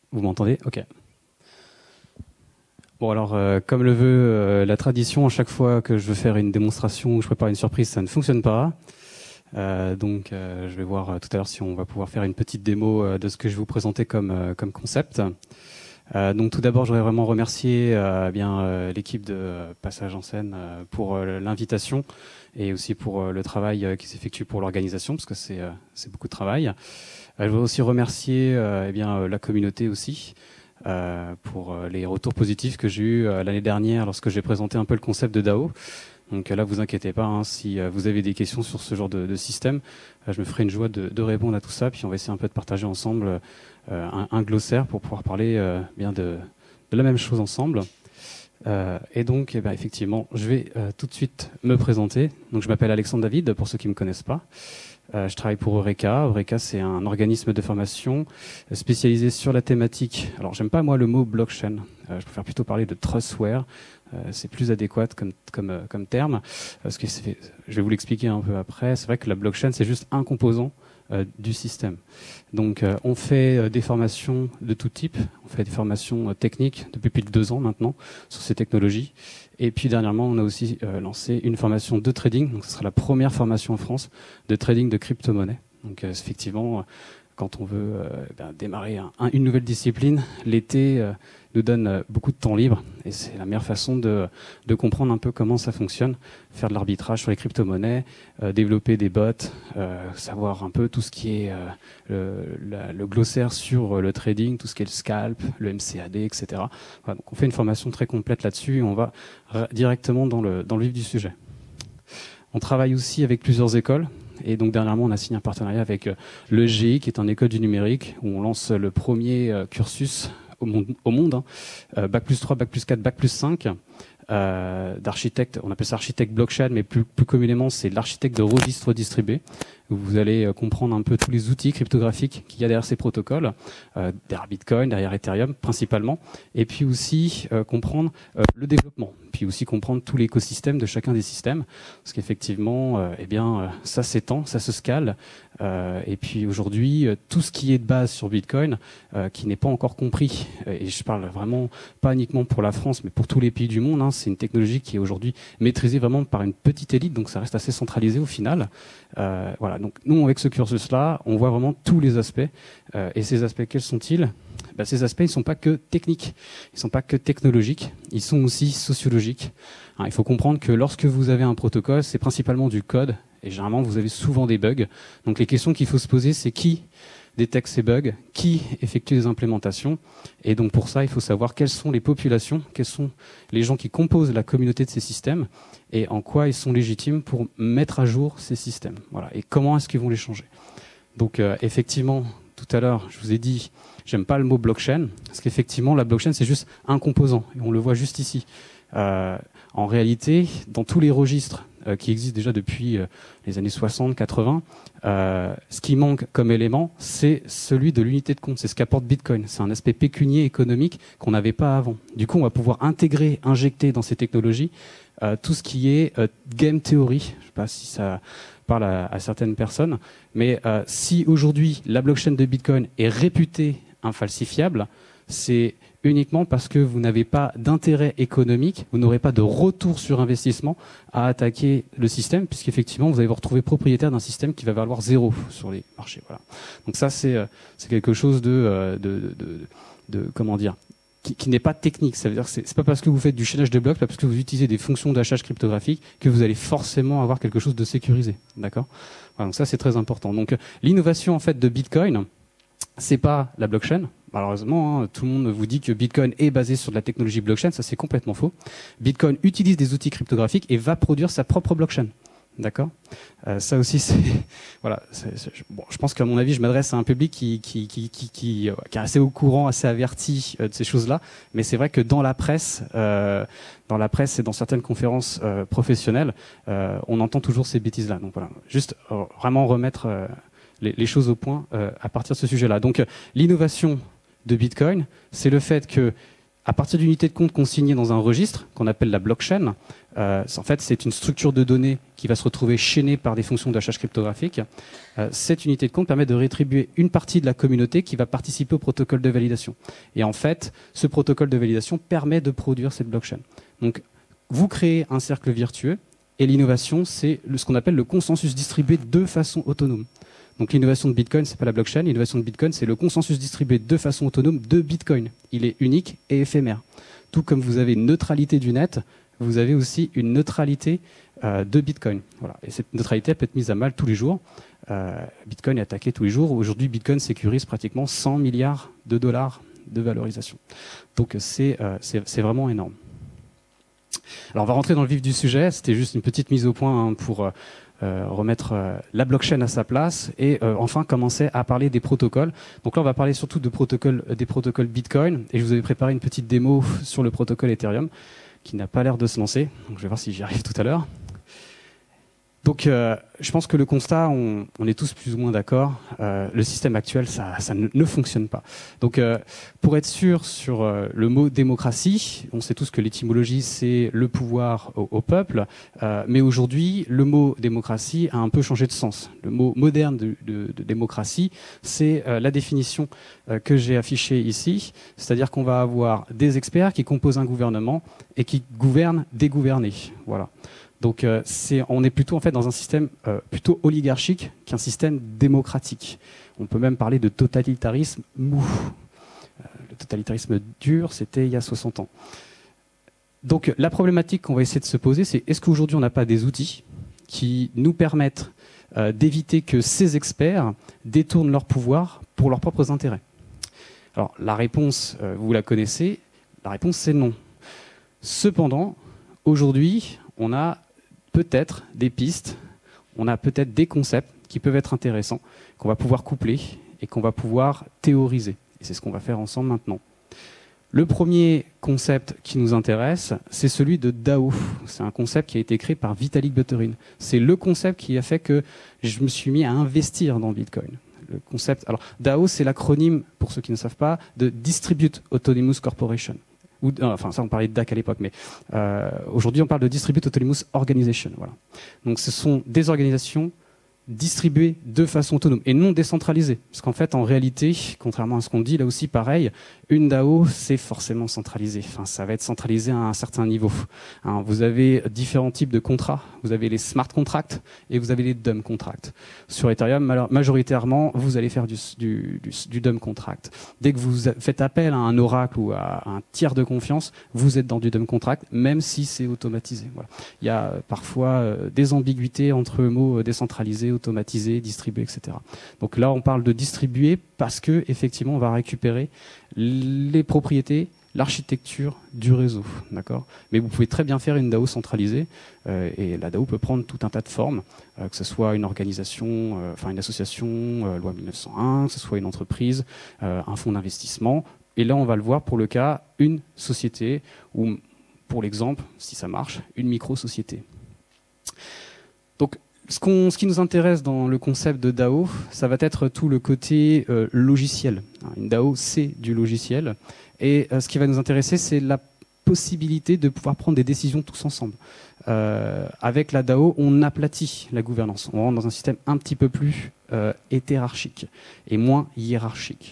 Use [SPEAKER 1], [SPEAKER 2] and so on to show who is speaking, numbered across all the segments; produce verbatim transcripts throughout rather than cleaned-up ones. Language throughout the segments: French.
[SPEAKER 1] Vous m'entendez? Ok. Bon alors, euh, comme le veut euh, la tradition, à chaque fois que je veux faire une démonstration ou je prépare une surprise, ça ne fonctionne pas. Euh, donc, euh, je vais voir euh, tout à l'heure si on va pouvoir faire une petite démo euh, de ce que je vais vous présenter comme euh, comme concept. Euh, donc, tout d'abord, je voudrais vraiment remercier euh, bien euh, l'équipe de euh, Passage en scène euh, pour euh, l'invitation et aussi pour euh, le travail euh, qui s'effectue pour l'organisation, parce que c'est euh, c'est beaucoup de travail. Euh, je voudrais aussi remercier euh, eh bien euh, la communauté aussi. Euh, pour euh, les retours positifs que j'ai eu euh, l'année dernière lorsque j'ai présenté un peu le concept de DAO. Donc euh, là, vous inquiétez pas, hein, si euh, vous avez des questions sur ce genre de, de système, euh, je me ferai une joie de, de répondre à tout ça, puis on va essayer un peu de partager ensemble euh, un, un glossaire pour pouvoir parler euh, bien de, de la même chose ensemble. Euh, et donc, eh ben, effectivement, je vais euh, tout de suite me présenter. Donc, je m'appelle Alexandre David, pour ceux qui ne me connaissent pas. Euh, je travaille pour Eureka. Eureka, c'est un organisme de formation spécialisé sur la thématique. Alors, j'aime pas moi le mot blockchain. Euh, je préfère plutôt parler de trustware. Euh, c'est plus adéquat comme comme euh, comme terme, parce que c'est, je vais vous l'expliquer un peu après. C'est vrai que la blockchain, c'est juste un composant euh, du système. Donc, euh, on fait euh, des formations de tout type. On fait des formations euh, techniques depuis plus de deux ans maintenant sur ces technologies. Et puis dernièrement, on a aussi euh, lancé une formation de trading. Donc, ce sera la première formation en France de trading de crypto-monnaie. Donc, euh, effectivement, euh, quand on veut euh, ben, démarrer un, un, une nouvelle discipline, l'été euh, nous donne euh, beaucoup de temps libre. Et c'est la meilleure façon de, de comprendre un peu comment ça fonctionne, faire de l'arbitrage sur les crypto-monnaies, euh, développer des bots, euh, savoir un peu tout ce qui est euh, le, la, le glossaire sur le trading, tout ce qui est le scalp, le M C A D, et cetera. Voilà, donc on fait une formation très complète là-dessus et on va euh, directement dans le, dans le vif du sujet. On travaille aussi avec plusieurs écoles. Et donc dernièrement, on a signé un partenariat avec l'E G I, qui est une école du numérique, où on lance le premier euh, cursus au monde, au monde hein, euh, bac plus trois, bac plus quatre, bac plus cinq, euh, d'architecte. On appelle ça architecte blockchain, mais plus, plus communément, c'est l'architecte de registre distribué, où vous allez euh, comprendre un peu tous les outils cryptographiques qu'il y a derrière ces protocoles, euh, derrière Bitcoin, derrière Ethereum principalement, et puis aussi euh, comprendre euh, le développement, puis aussi comprendre tout l'écosystème de chacun des systèmes, parce qu'effectivement, euh, eh bien, euh, ça s'étend, ça se scale, euh, et puis aujourd'hui, euh, tout ce qui est de base sur Bitcoin, euh, qui n'est pas encore compris, euh, et je parle vraiment pas uniquement pour la France, mais pour tous les pays du monde, hein, c'est une technologie qui est aujourd'hui maîtrisée vraiment par une petite élite, donc ça reste assez centralisé au final. Euh, voilà, donc nous, avec ce cursus-là, on voit vraiment tous les aspects, euh, et ces aspects, quels sont-ils ? Ben, ces aspects, ils ne sont pas que techniques, ils ne sont pas que technologiques, ils sont aussi sociologiques. Hein, il faut comprendre que lorsque vous avez un protocole, c'est principalement du code, et généralement, vous avez souvent des bugs. Donc les questions qu'il faut se poser, c'est qui détecte ces bugs, qui effectue les implémentations, et donc pour ça, il faut savoir quelles sont les populations, quels sont les gens qui composent la communauté de ces systèmes, et en quoi ils sont légitimes pour mettre à jour ces systèmes. Voilà, et comment est-ce qu'ils vont les changer. Donc euh, effectivement, tout à l'heure, je vous ai dit, j'aime pas le mot blockchain, parce qu'effectivement, la blockchain, c'est juste un composant, et on le voit juste ici. Euh, en réalité, dans tous les registres euh, qui existent déjà depuis euh, les années soixante quatre-vingts, euh, ce qui manque comme élément, c'est celui de l'unité de compte. C'est ce qu'apporte Bitcoin. C'est un aspect pécunier économique qu'on n'avait pas avant. Du coup, on va pouvoir intégrer, injecter dans ces technologies euh, tout ce qui est euh, game theory. Je ne sais pas si ça parle à, à certaines personnes, mais euh, si aujourd'hui la blockchain de Bitcoin est réputée infalsifiable, c'est uniquement parce que vous n'avez pas d'intérêt économique, vous n'aurez pas de retour sur investissement à attaquer le système, puisqu'effectivement vous allez vous retrouver propriétaire d'un système qui va valoir zéro sur les marchés. Voilà. Donc ça c'est c'est quelque chose de, de, de, de, de comment dire, qui, qui n'est pas technique. Ça veut dire que c'est, c'est pas parce que vous faites du chaînage de blocs, pas parce que vous utilisez des fonctions d'hachage cryptographique que vous allez forcément avoir quelque chose de sécurisé. D'accord ? Voilà, donc ça c'est très important. Donc l'innovation en fait de Bitcoin, c'est pas la blockchain. Malheureusement, hein, tout le monde vous dit que Bitcoin est basé sur de la technologie blockchain. Ça, c'est complètement faux. Bitcoin utilise des outils cryptographiques et va produire sa propre blockchain. D'accord ? euh, Ça aussi, c'est voilà. C'est, c'est, bon, je pense qu'à mon avis, je m'adresse à un public qui qui qui qui, qui, euh, qui est assez au courant, assez averti euh, de ces choses-là. Mais c'est vrai que dans la presse, euh, dans la presse et dans certaines conférences euh, professionnelles, euh, on entend toujours ces bêtises-là. Donc voilà, juste euh, vraiment remettre euh, les, les choses au point euh, à partir de ce sujet-là. Donc euh, l'innovation de Bitcoin, c'est le fait que à partir d'une unité de compte consignée dans un registre, qu'on appelle la blockchain, euh, en fait, c'est une structure de données qui va se retrouver chaînée par des fonctions d'hachage cryptographique. Euh, cette unité de compte permet de rétribuer une partie de la communauté qui va participer au protocole de validation. Et en fait, ce protocole de validation permet de produire cette blockchain. Donc, vous créez un cercle vertueux, et l'innovation, c'est ce qu'on appelle le consensus distribué de façon autonome. Donc l'innovation de Bitcoin, c'est pas la blockchain. L'innovation de Bitcoin, c'est le consensus distribué de façon autonome de Bitcoin. Il est unique et éphémère. Tout comme vous avez une neutralité du net, vous avez aussi une neutralité euh, de Bitcoin. Voilà. Et cette neutralité elle peut être mise à mal tous les jours. Euh, Bitcoin est attaqué tous les jours. Aujourd'hui, Bitcoin sécurise pratiquement cent milliards de dollars de valorisation. Donc c'est euh, c'est vraiment énorme. Alors on va rentrer dans le vif du sujet. C'était juste une petite mise au point hein, pour euh, Euh, remettre euh, la blockchain à sa place et euh, enfin commencer à parler des protocoles. Donc là, on va parler surtout de protocoles, des protocoles Bitcoin et je vous avais préparé une petite démo sur le protocole Ethereum qui n'a pas l'air de se lancer. Donc je vais voir si j'y arrive tout à l'heure. Donc euh, je pense que le constat, on, on est tous plus ou moins d'accord. Euh, le système actuel, ça, ça ne, ne fonctionne pas. Donc euh, pour être sûr sur euh, le mot démocratie, on sait tous que l'étymologie c'est le pouvoir au, au peuple, euh, mais aujourd'hui le mot démocratie a un peu changé de sens. Le mot moderne de, de, de démocratie, c'est euh, la définition euh, que j'ai affichée ici, c'est-à-dire qu'on va avoir des experts qui composent un gouvernement et qui gouvernent des gouvernés. Voilà. Donc euh, c'est, on est plutôt en fait dans un système euh, plutôt oligarchique qu'un système démocratique. On peut même parler de totalitarisme mou. Euh, le totalitarisme dur, c'était il y a soixante ans. Donc la problématique qu'on va essayer de se poser, c'est est-ce qu'aujourd'hui on n'a pas des outils qui nous permettent euh, d'éviter que ces experts détournent leur pouvoir pour leurs propres intérêts? Alors la réponse, euh, vous la connaissez, la réponse c'est non. Cependant, aujourd'hui, on a peut-être des pistes, on a peut-être des concepts qui peuvent être intéressants, qu'on va pouvoir coupler et qu'on va pouvoir théoriser. Et c'est ce qu'on va faire ensemble maintenant. Le premier concept qui nous intéresse, c'est celui de DAO. C'est un concept qui a été créé par Vitalik Buterin. C'est le concept qui a fait que je me suis mis à investir dans Bitcoin. Le concept, alors DAO, c'est l'acronyme, pour ceux qui ne savent pas, de Distribute Autonomous Corporation. Ou, enfin, ça, on parlait de D A C à l'époque, mais euh, aujourd'hui, on parle de Distribute Autonomous Organization. Voilà. Donc, ce sont des organisations distribuées de façon autonome et non décentralisées. Parce qu'en fait, en réalité, contrairement à ce qu'on dit, là aussi, pareil, une DAO, c'est forcément centralisé. Enfin, ça va être centralisé à un certain niveau. Hein, vous avez différents types de contrats. Vous avez les smart contracts et vous avez les dumb contracts. Sur Ethereum, majoritairement, vous allez faire du, du, du, du dumb contract. Dès que vous faites appel à un oracle ou à un tiers de confiance, vous êtes dans du dumb contract, même si c'est automatisé. Voilà. Il y a parfois euh, des ambiguïtés entre mots décentralisés, automatisé, distribué, et cetera. Donc là, on parle de distribuer parce que effectivement, on va récupérer les propriétés, l'architecture du réseau, d'accord. Mais vous pouvez très bien faire une DAO centralisée euh, et la DAO peut prendre tout un tas de formes, euh, que ce soit une organisation, euh, enfin une association, euh, loi mille neuf cent un, que ce soit une entreprise, euh, un fonds d'investissement. Et là, on va le voir pour le cas une société ou pour l'exemple, si ça marche, une micro-société. Donc Ce, qu'on, ce qui nous intéresse dans le concept de DAO, ça va être tout le côté euh, logiciel. Une DAO, c'est du logiciel. Et euh, ce qui va nous intéresser, c'est la possibilité de pouvoir prendre des décisions tous ensemble. Euh, avec la DAO, on aplatit la gouvernance. On rentre dans un système un petit peu plus euh, hétérarchique et moins hiérarchique.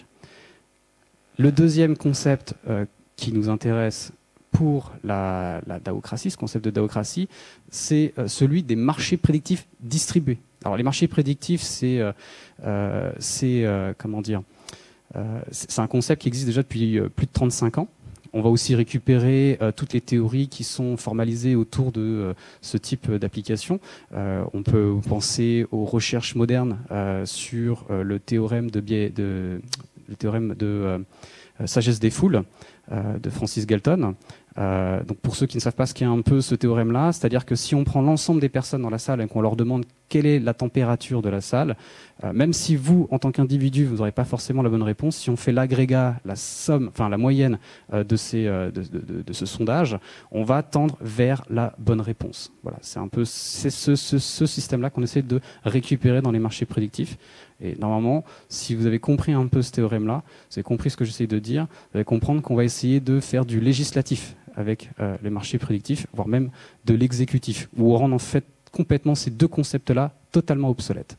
[SPEAKER 1] Le deuxième concept euh, qui nous intéresse pour la, la DAOcratie, ce concept de DAOcratie, c'est euh, celui des marchés prédictifs distribués. Alors les marchés prédictifs, c'est, euh, euh, c'est euh, comment dire, euh, c'est un concept qui existe déjà depuis euh, plus de trente-cinq ans. On va aussi récupérer euh, toutes les théories qui sont formalisées autour de euh, ce type d'application. Euh, on peut penser aux recherches modernes euh, sur euh, le théorème de, biais, de, le théorème de euh, sagesse des foules euh, de Francis Galton. Euh, donc pour ceux qui ne savent pas ce qu'est un peu ce théorème-là, c'est-à-dire que si on prend l'ensemble des personnes dans la salle et qu'on leur demande quelle est la température de la salle, euh, même si vous, en tant qu'individu, vous n'aurez pas forcément la bonne réponse, si on fait l'agrégat, la somme, enfin la moyenne euh, de, ces, euh, de, de, de ce sondage, on va tendre vers la bonne réponse. Voilà, c'est un peu c'est ce, ce, ce système-là qu'on essaie de récupérer dans les marchés prédictifs. Et normalement, si vous avez compris un peu ce théorème-là, vous avez compris ce que j'essaie de dire, vous allez comprendre qu'on va essayer de faire du législatif avec euh, les marchés prédictifs, voire même de l'exécutif, où on rend en fait complètement ces deux concepts-là totalement obsolètes.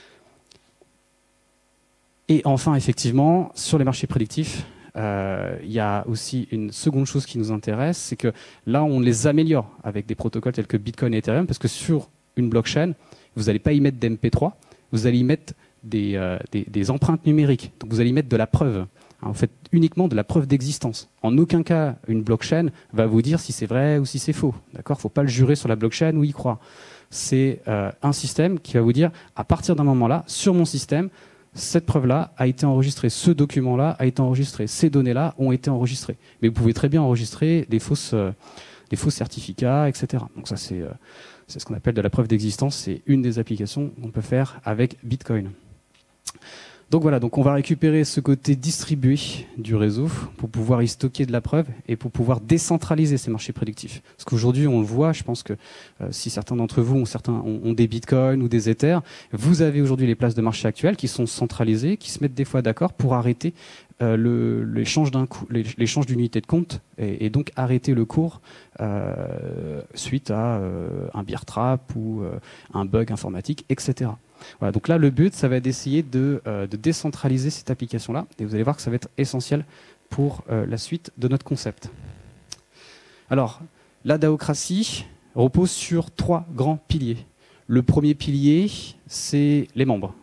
[SPEAKER 1] Et enfin, effectivement, sur les marchés prédictifs, euh, il y a aussi une seconde chose qui nous intéresse, c'est que là, on les améliore avec des protocoles tels que Bitcoin et Ethereum, parce que sur une blockchain, vous n'allez pas y mettre d'M P trois, vous allez y mettre des, euh, des, des empreintes numériques. Donc vous allez y mettre de la preuve. Hein, vous faites uniquement de la preuve d'existence. En aucun cas, une blockchain va vous dire si c'est vrai ou si c'est faux. D'accord ? Il ne faut pas le jurer sur la blockchain ou y croire. C'est euh, un système qui va vous dire, à partir d'un moment-là, sur mon système, cette preuve-là a été enregistrée, ce document-là a été enregistré, ces données-là ont été enregistrées. Mais vous pouvez très bien enregistrer des fausses, euh, des faux certificats, et cetera. Donc ça, c'est, euh, c'est ce qu'on appelle de la preuve d'existence. C'est une des applications qu'on peut faire avec Bitcoin. Donc voilà, donc on va récupérer ce côté distribué du réseau pour pouvoir y stocker de la preuve et pour pouvoir décentraliser ces marchés prédictifs. Parce qu'aujourd'hui, on le voit, je pense que euh, si certains d'entre vous ont, certains, ont, ont des bitcoins ou des ethers, vous avez aujourd'hui les places de marché actuelles qui sont centralisées, qui se mettent des fois d'accord pour arrêter euh, le, l'échange d'un coup, l'échange d'unités de compte et, et donc arrêter le cours euh, suite à euh, un bear trap ou euh, un bug informatique, et cetera. Voilà, donc là, le but, ça va être d'essayer de, euh, de décentraliser cette application-là. Et vous allez voir que ça va être essentiel pour euh, la suite de notre concept. Alors, la DAOcratie repose sur trois grands piliers. Le premier pilier, c'est les membres.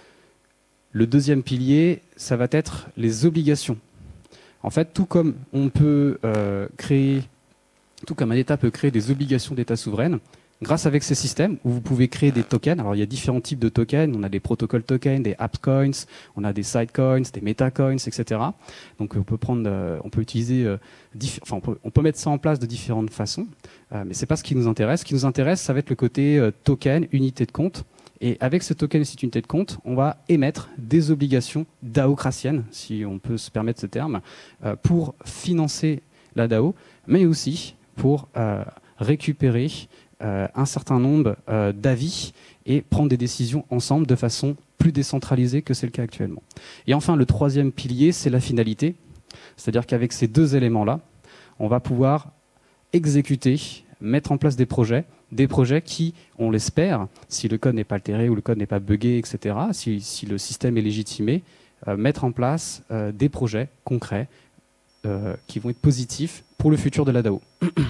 [SPEAKER 1] Le deuxième pilier, ça va être les obligations. En fait, tout comme on peut euh, créer, tout comme un État peut créer des obligations d'État souveraines, grâce avec ces systèmes où vous pouvez créer des tokens. Alors il y a différents types de tokens. On a des protocol tokens, des app coins, on a des side coins, des meta coins, et cetera. Donc on peut prendre, euh, on peut utiliser, euh, enfin on peut, on peut mettre ça en place de différentes façons. Euh, mais c'est pas ce qui nous intéresse. Ce qui nous intéresse, ça va être le côté euh, token, unité de compte. Et avec ce token et cette unité de compte, on va émettre des obligations DAOcratiennes, si on peut se permettre ce terme, euh, pour financer la DAO, mais aussi pour euh, récupérer Euh, un certain nombre euh, d'avis et prendre des décisions ensemble de façon plus décentralisée que c'est le cas actuellement. Et enfin, le troisième pilier, c'est la finalité. C'est-à-dire qu'avec ces deux éléments-là, on va pouvoir exécuter, mettre en place des projets, des projets qui, on l'espère, si le code n'est pas altéré ou le code n'est pas buggé, et cetera, si, si le système est légitimé, euh, mettre en place euh, des projets concrets euh, qui vont être positifs pour le futur de la DAO.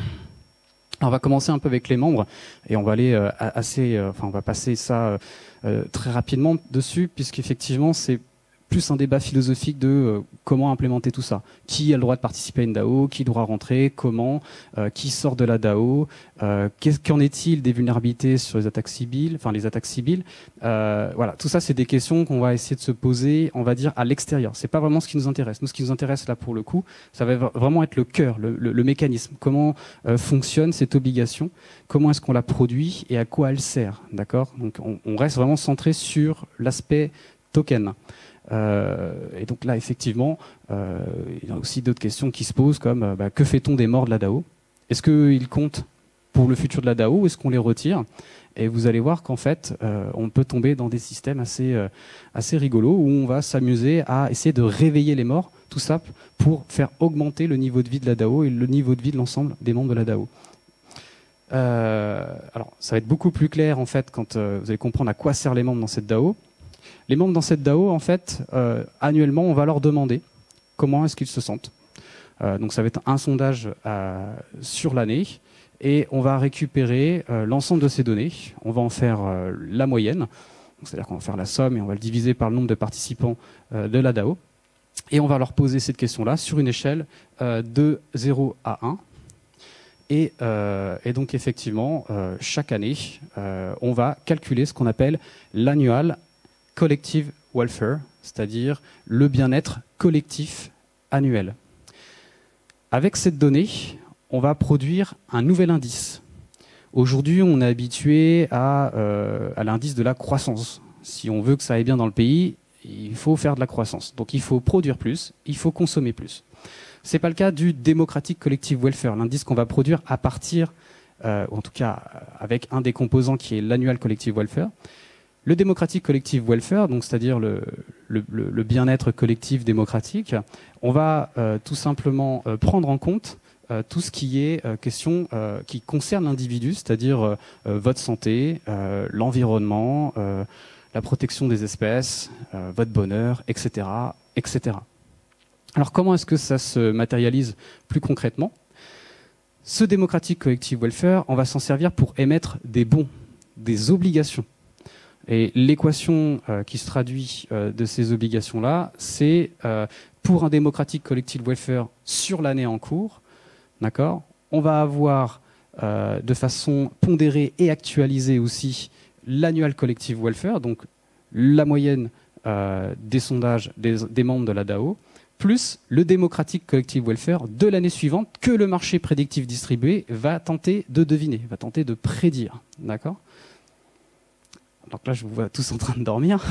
[SPEAKER 1] Alors on va commencer un peu avec les membres et on va aller euh, assez, euh, enfin on va passer ça euh, très rapidement dessus puisqu'effectivement c'est plus un débat philosophique de euh, comment implémenter tout ça. Qui a le droit de participer à une DAO, qui doit rentrer, comment, euh, qui sort de la DAO, euh, qu'en est-il des vulnérabilités sur les attaques civiles, enfin les attaques civiles. Euh, voilà, tout ça c'est des questions qu'on va essayer de se poser, on va dire à l'extérieur. C'est pas vraiment ce qui nous intéresse. Nous, ce qui nous intéresse là pour le coup, ça va vraiment être le cœur, le, le, le mécanisme. Comment euh, fonctionne cette obligation, comment est-ce qu'on la produit et à quoi elle sert, d'accord ? Donc on, on reste vraiment centré sur l'aspect token. Euh, et donc là, effectivement, euh, il y a aussi d'autres questions qui se posent comme euh, bah, que fait-on des morts de la DAO ? Est-ce qu'ils comptent pour le futur de la DAO ou est-ce qu'on les retire ? Et vous allez voir qu'en fait, euh, on peut tomber dans des systèmes assez, euh, assez rigolos où on va s'amuser à essayer de réveiller les morts, tout ça pour faire augmenter le niveau de vie de la DAO et le niveau de vie de l'ensemble des membres de la DAO. Euh, alors, ça va être beaucoup plus clair en fait quand euh, vous allez comprendre à quoi servent les membres dans cette DAO. Les membres dans cette DAO, en fait, euh, annuellement, on va leur demander comment est-ce qu'ils se sentent. Euh, donc ça va être un sondage euh, sur l'année et on va récupérer euh, l'ensemble de ces données. On va en faire euh, la moyenne, c'est-à-dire qu'on va faire la somme et on va le diviser par le nombre de participants euh, de la DAO. Et on va leur poser cette question-là sur une échelle euh, de zéro à un. Et, euh, et donc effectivement, euh, chaque année, euh, on va calculer ce qu'on appelle l'annual collective welfare, c'est-à-dire le bien-être collectif annuel. Avec cette donnée, on va produire un nouvel indice. Aujourd'hui, on est habitué à, euh, à l'indice de la croissance. Si on veut que ça aille bien dans le pays, il faut faire de la croissance. Donc il faut produire plus, il faut consommer plus. Ce n'est pas le cas du Democratic Collective Welfare, l'indice qu'on va produire à partir, euh, en tout cas avec un des composants qui est l'annual Collective Welfare. Le Democratic Collective Welfare, donc c'est-à-dire le, le, le bien-être collectif démocratique, on va euh, tout simplement euh, prendre en compte euh, tout ce qui est euh, question euh, qui concerne l'individu, c'est-à-dire euh, votre santé, euh, l'environnement, euh, la protection des espèces, euh, votre bonheur, et cetera, et cetera. Alors comment est-ce que ça se matérialise plus concrètement? Ce Democratic Collective Welfare, on va s'en servir pour émettre des bons, des obligations. Et l'équation euh, qui se traduit euh, de ces obligations-là, c'est euh, pour un Democratic Collective Welfare sur l'année en cours, d'accord, on va avoir euh, de façon pondérée et actualisée aussi l'annual Collective Welfare, donc la moyenne euh, des sondages des, des membres de la D A O, plus le Democratic Collective Welfare de l'année suivante que le marché prédictif distribué va tenter de deviner, va tenter de prédire. D'accord ? Donc là, je vous vois tous en train de dormir.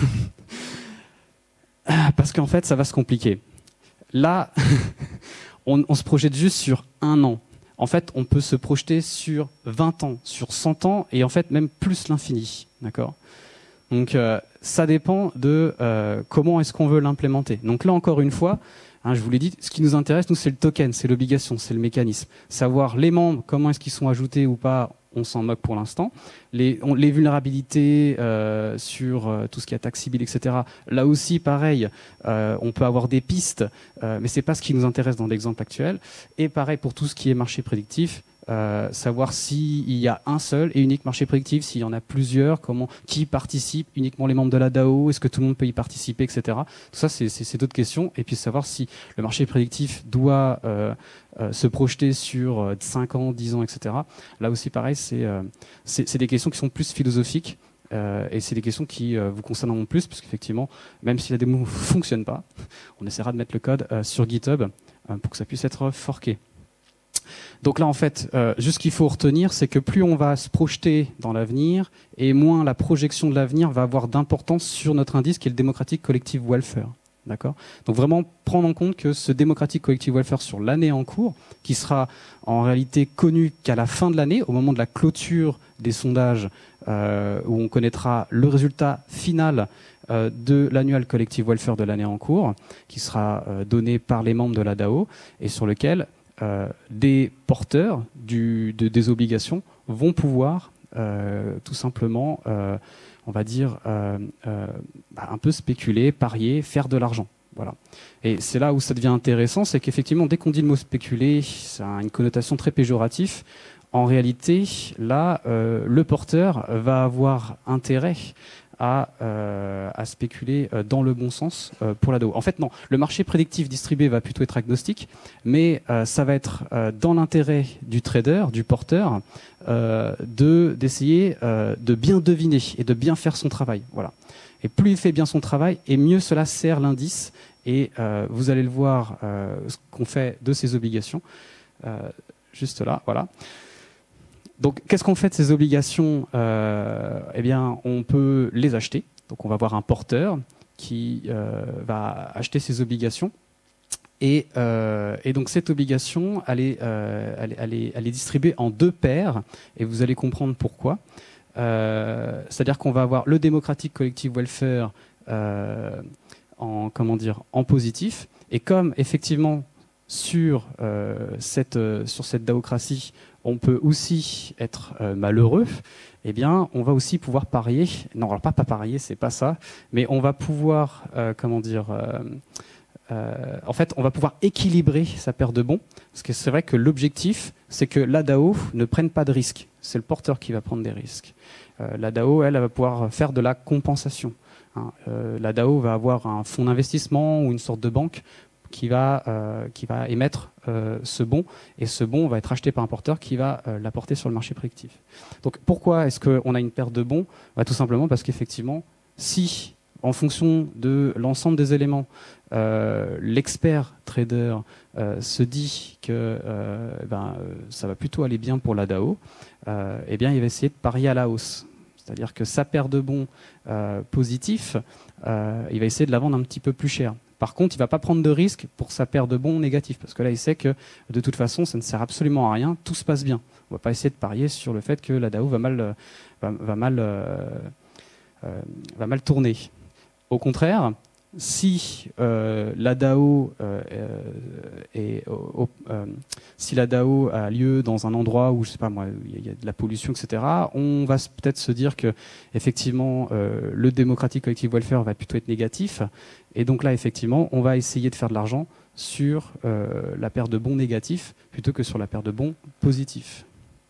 [SPEAKER 1] Parce qu'en fait, ça va se compliquer. Là, on, on se projette juste sur un an. En fait, on peut se projeter sur vingt ans, sur cent ans, et en fait, même plus l'infini. D'accord ? Donc, euh, ça dépend de euh, comment est-ce qu'on veut l'implémenter. Donc là, encore une fois, hein, je vous l'ai dit, ce qui nous intéresse, nous, c'est le token, c'est l'obligation, c'est le mécanisme. Savoir les membres, comment est-ce qu'ils sont ajoutés ou pas, on s'en moque pour l'instant. Les, on, les vulnérabilités euh, sur euh, tout ce qui est attaque civile, et cetera. Là aussi, pareil, euh, on peut avoir des pistes, euh, mais c'est pas ce qui nous intéresse dans l'exemple actuel. Et pareil pour tout ce qui est marché prédictif. Euh, savoir s'il y a un seul et unique marché prédictif, s'il y en a plusieurs, comment, qui participe, uniquement les membres de la D A O, est-ce que tout le monde peut y participer, et cetera. Tout ça, c'est, c'est, c'est d'autres questions. Et puis savoir si le marché prédictif doit euh, euh, se projeter sur euh, cinq ans, dix ans, et cetera. Là aussi, pareil, c'est, euh, c'est, c'est des questions qui sont plus philosophiques. Euh, et c'est des questions qui euh, vous concerneront plus, parce qu'effectivement, même si la démo ne fonctionne pas, on essaiera de mettre le code euh, sur GitHub euh, pour que ça puisse être forqué. Donc là, en fait, euh, juste ce qu'il faut retenir, c'est que plus on va se projeter dans l'avenir, et moins la projection de l'avenir va avoir d'importance sur notre indice qui est le Democratic Collective Welfare. D'accord ? Donc vraiment prendre en compte que ce Democratic Collective Welfare sur l'année en cours, qui sera en réalité connu qu'à la fin de l'année, au moment de la clôture des sondages, euh, où on connaîtra le résultat final euh, de l'annual Collective Welfare de l'année en cours, qui sera euh, donné par les membres de la D A O, et sur lequel Euh, des porteurs du, de, des obligations vont pouvoir euh, tout simplement, euh, on va dire, euh, euh, bah, un peu spéculer, parier, faire de l'argent. Voilà. Et c'est là où ça devient intéressant, c'est qu'effectivement, dès qu'on dit le mot spéculer, ça a une connotation très péjorative. En réalité, là, euh, le porteur va avoir intérêt à, euh, à spéculer dans le bon sens euh, pour la D A O. En fait, non. Le marché prédictif distribué va plutôt être agnostique, mais euh, ça va être euh, dans l'intérêt du trader, du porteur, euh, de d'essayer euh, de bien deviner et de bien faire son travail. Voilà. Et plus il fait bien son travail, et mieux cela sert l'indice. Et euh, vous allez le voir, euh, ce qu'on fait de ces obligations. Euh, juste là, voilà. Donc, qu'est-ce qu'on fait de ces obligations ? euh, Eh bien, on peut les acheter. Donc, on va avoir un porteur qui euh, va acheter ces obligations. Et, euh, et donc, cette obligation, elle est, euh, elle, elle, est, elle est distribuée en deux paires. Et vous allez comprendre pourquoi. Euh, c'est-à-dire qu'on va avoir le Democratic Collective Welfare euh, en, comment dire, en positif. Et comme, effectivement, sur, euh, cette, euh, sur cette daocratie, on peut aussi être euh, malheureux, eh bien, on va aussi pouvoir parier. Non, alors pas, pas parier, c'est pas ça, mais on va pouvoir, euh, comment dire, euh, euh, en fait, on va pouvoir équilibrer sa paire de bons, parce que c'est vrai que l'objectif, c'est que la D A O ne prenne pas de risques. C'est le porteur qui va prendre des risques. Euh, la D A O, elle, elle va pouvoir faire de la compensation. Hein. Euh, la D A O va avoir un fonds d'investissement ou une sorte de banque qui va, euh, qui va émettre euh, ce bon, et ce bon va être acheté par un porteur qui va euh, l'apporter sur le marché prédictif. Donc pourquoi est-ce qu'on a une paire de bons ? Bah, tout simplement parce qu'effectivement, si en fonction de l'ensemble des éléments, euh, l'expert trader euh, se dit que euh, ben, euh, ça va plutôt aller bien pour la D A O, euh, eh bien il va essayer de parier à la hausse. C'est-à-dire que sa paire de bons euh, positifs, euh, il va essayer de la vendre un petit peu plus cher. Par contre, il ne va pas prendre de risque pour sa paire de bons négatifs, parce que là, il sait que de toute façon, ça ne sert absolument à rien, tout se passe bien. On ne va pas essayer de parier sur le fait que la D A O va mal, va, va mal, euh, euh, va mal tourner. Au contraire, si euh, la DAO euh, est, euh, euh, si la DAO a lieu dans un endroit où je sais pas moi, il y a de la pollution, et cetera, on va peut-être se dire que effectivement euh, le Democratic Collective Welfare va plutôt être négatif, et donc là effectivement on va essayer de faire de l'argent sur euh, la paire de bons négatifs plutôt que sur la paire de bons positifs.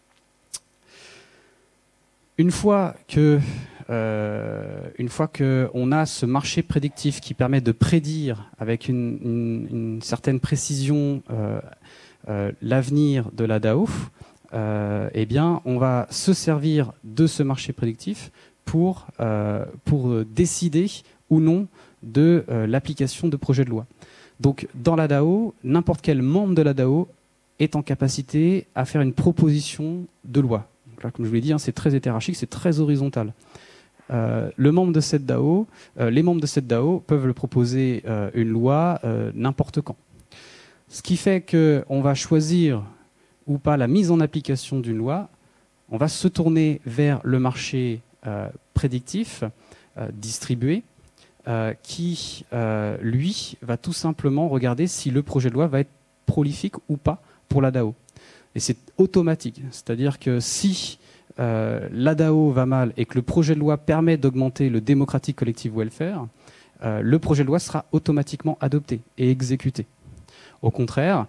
[SPEAKER 1] Une fois que Euh, une fois qu'on a ce marché prédictif qui permet de prédire avec une, une, une certaine précision euh, euh, l'avenir de la DAO, euh, eh bien, on va se servir de ce marché prédictif pour, euh, pour décider ou non de euh, l'application de projets de loi. Donc, dans la DAO, n'importe quel membre de la DAO est en capacité à faire une proposition de loi. Donc là, comme je vous l'ai dit, hein, c'est très hétérarchique, c'est très horizontal. Euh, le membre de cette DAO, euh, les membres de cette DAO peuvent le proposer euh, une loi euh, n'importe quand. Ce qui fait qu'on va choisir ou pas la mise en application d'une loi, on va se tourner vers le marché euh, prédictif, euh, distribué, euh, qui, euh, lui, va tout simplement regarder si le projet de loi va être prolifique ou pas pour la DAO. Et c'est automatique, c'est-à-dire que si Euh, la DAO va mal et que le projet de loi permet d'augmenter le Democratic Collective Welfare, euh, le projet de loi sera automatiquement adopté et exécuté. Au contraire,